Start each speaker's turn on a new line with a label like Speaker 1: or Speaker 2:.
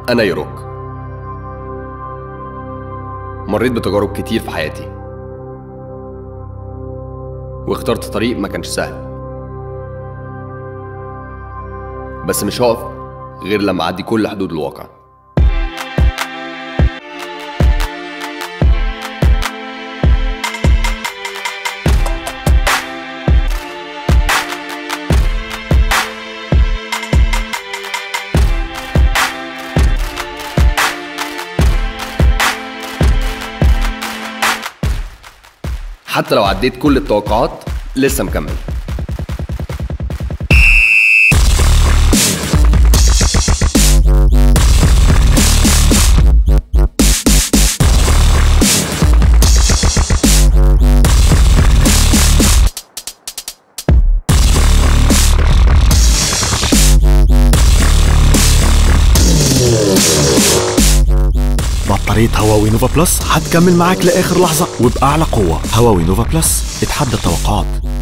Speaker 1: أنا يروك. مريت بتجارب كتير في حياتي واخترت طريق ما كانش سهل، بس مش هقف غير لما أعدي كل حدود الواقع. حتى لو عديت كل التوقعات لسه مكمل.
Speaker 2: بطارية هواوي نوفا بلس هتكمل معاك لآخر لحظة وبأعلى قوة. هواوي نوفا بلس اتحدى التوقعات.